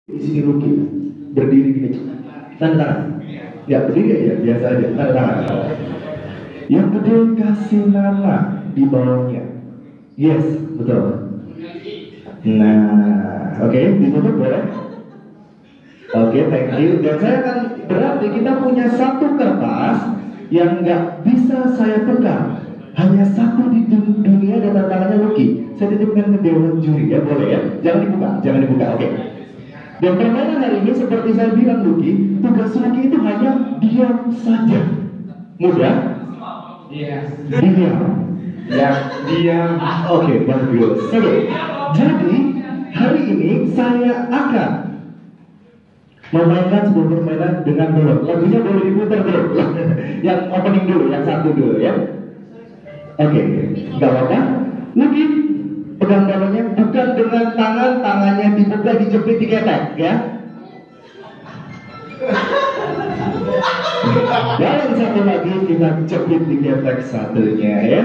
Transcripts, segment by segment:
Di sini Luki berdiri gini, tanda tangan. Ya berdiri aja, biasa aja, tanda tangan. Yang kedua kasih nama di bawahnya. Yes, betul. Nah, oke, ditutup boleh? Oke, thank you. Dan saya akan berarti kita punya satu kertas yang nggak bisa saya tukar. Hanya satu di dunia dan tantangannya Luki. Saya titipkan ke dewan juri ya, boleh ya? Jangan dibuka, jangan dibuka. Oke. Dan permainan hari ini seperti saya bilang Luki, tugas Luki itu hanya diam saja. Mudah? Iya. Diam. Ya, diam. Oke, bagus. Oke. Jadi hari ini saya akan memainkan sebuah permainan dengan balon. Lagunya boleh diputar dulu. Yang opening dulu, yang satu dulu ya. Oke, nggak apa-apa. Luki pegang balonnya bukan dengan tangannya dibuka, dijepit, diketek ya. Dan satu lagi kita jepit, diketek satunya ya.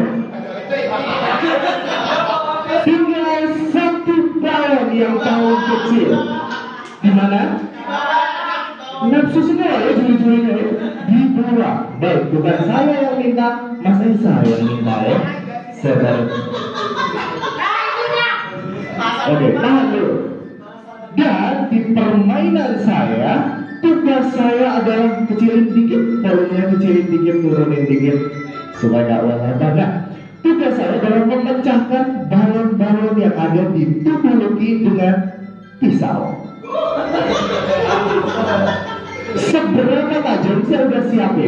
Tinggal satu balon yang paling kecil. Di mana? Nafsu semua ya, juri-jurinya ya. Di bawah. Baik, bukan saya yang minta, Mas Esa yang minta ya. Sabar. Oke, tahan dulu. Dan di permainan saya, tugas saya adalah kecilin dikit, balonnya kecilin dikit, turunin dikit supaya nggak lebar. Nah, tugas saya adalah memecahkan balon-balon yang ada di tubuh Luki dengan pisau. Seberapa tajam saya udah siapin.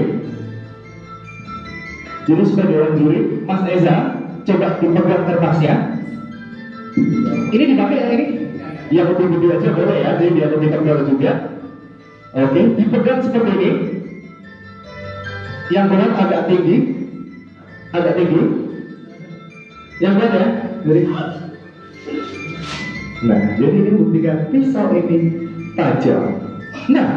Jadi sebagai orang juri, Mas Eza, coba dipegang kertasnya. Ini dipakai ya ini? Yang lebih gede aja boleh ya, jadi biar lebih tebal juga. Oke, dipegang seperti ini. Yang berat agak tinggi, Yang berat ya, jadi. Nah, jadi ini buktikan pisau ini tajam. Nah,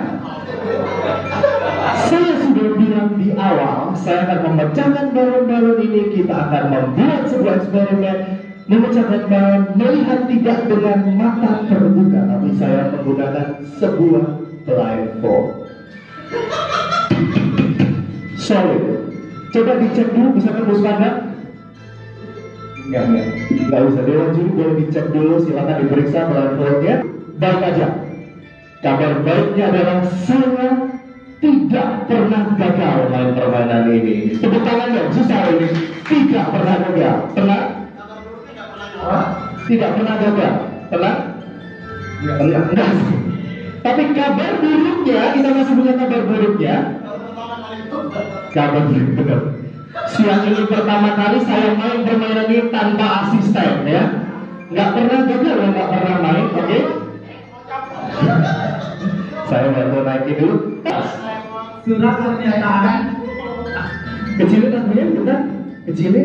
saya sudah bilang di awal, saya akan memecahkan balon-balon ini. Kita akan membuat sebuah eksperimen, memecahkan balon, melihat tidak dengan mata terbuka, tapi saya menggunakan sebuah blindfold. Solid. Coba dicek dulu, bisa tembus pandang? Nggak usah. Dewan juri boleh dicek dulu, silakan diperiksa blindfoldnya. Baik aja. Kabar baiknya adalah saya tidak pernah gagal main permainan ini. Tepuk tangannya, susah ini. Tidak pernah gagal. Pernah? Tidak pernah gagal. Pernah? Enggak. Tapi kabar buruknya, kita masih punya kabar buruknya. Kabar buruk, benar. Siang ini pertama kali saya main permainan ini tanpa asisten ya. Nggak pernah gagal, nggak pernah main, oke? Saya bantu naikin dulu. Surat pernyataan. Kecilin lagunya, bentar. Kecilin.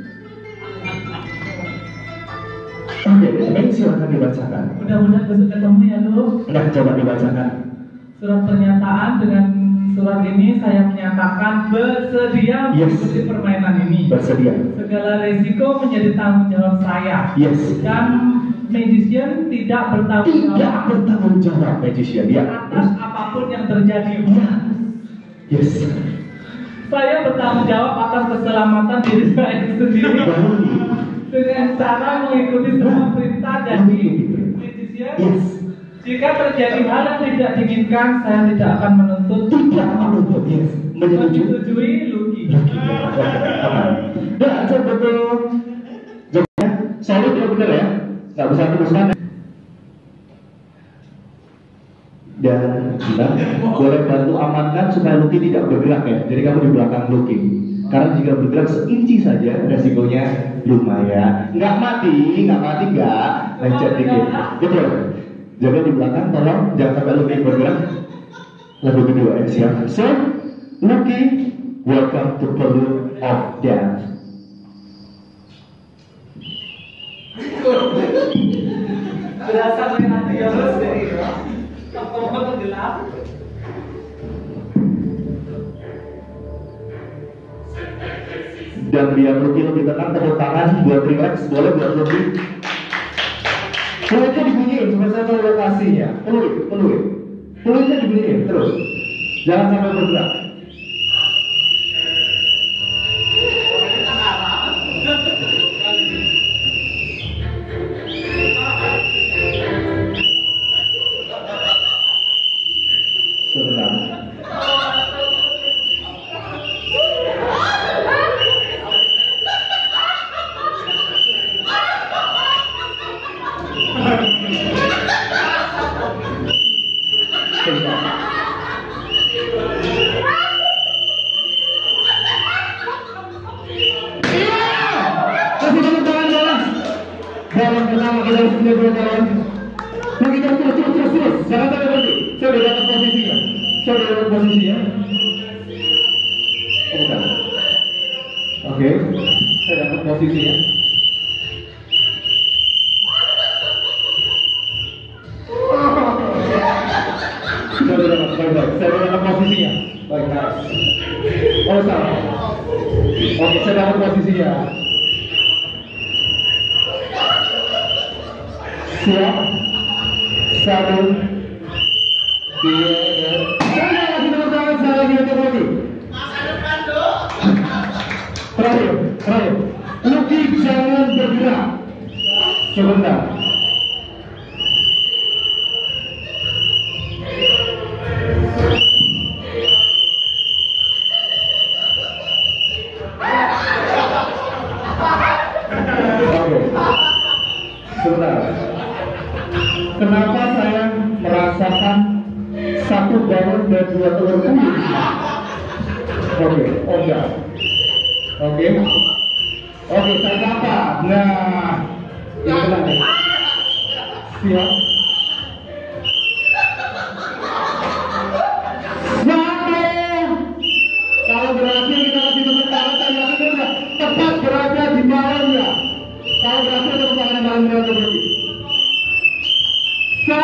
Oke, baik, silakan dibacakan. Mudah-mudahan besok ketemu ya lu. Nah, coba dibacakan. Surat pernyataan. Dengan surat ini saya menyatakan bersedia mengikuti permainan ini. Bersedia. Segala resiko menjadi tanggung jawab saya. Yes. Dan magician tidak bertanggung Tidak jawab bertanggung jawab magician ya. atas apapun yang terjadi. Yes. Saya bertanggung jawab atas keselamatan diri saya sendiri dengan cara mengikuti semua perintah dari magician. Yes. Jika terjadi hal yang tidak diinginkan, saya tidak akan menuntut. Tidak menuntut. Yes. Menyetujui Luki. Nah, betul. Jawabnya solid ya, benar ya. Nggak bisa terus mana. Dan kita boleh bantu amankan supaya Luki tidak bergerak ya. Jadi kamu di belakang Luki. Karena jika bergerak seinci saja, resikonya lumayan. Nggak mati nggak. Lecet dikit. Betul. Jaga di belakang, tolong jangan sampai Luki bergerak. Lagu kedua ya, siap. So, Luki, welcome to Balloon of Death. Berasa melihat virus dari toko gelap. Dan biar Luki lebih tenang, tepuk tangan buat relax, boleh buat Luki. Bolehnya dibunyiin supaya saya tahu lokasinya. Peluitnya dibeliin terus. Jangan sampai bergerak. Sebentar. Jalan pertama kita harus punya dua jalan. Lagi terus. Jangan sampai berhenti. Saya udah dapat posisinya. Oh, bukan. Oke. Saya dapat posisinya. Saya udah dapat posisinya. Baik, nice. Oh, salah. Oke, saya dapat posisinya. Siap. 1, 2, 3. Saya lagi untuk lagi. Terakhir. Luki jangan bergerak. Sebentar. Sebentar. Kenapa saya merasakan 1 balon dan 2 telur puyuh? Oke, enggak. Oke, saya dapat. Nah, ini benar ya. Siap. Kalau berhasil kita kasih tepuk tangan. Saya yakin sudah tepat berada di balonnya. Kalau berhasil tepuk tangan yang paling berat berarti. 1,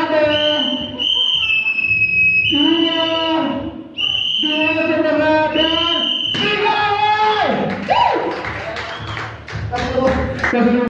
2 sebentar dan 3.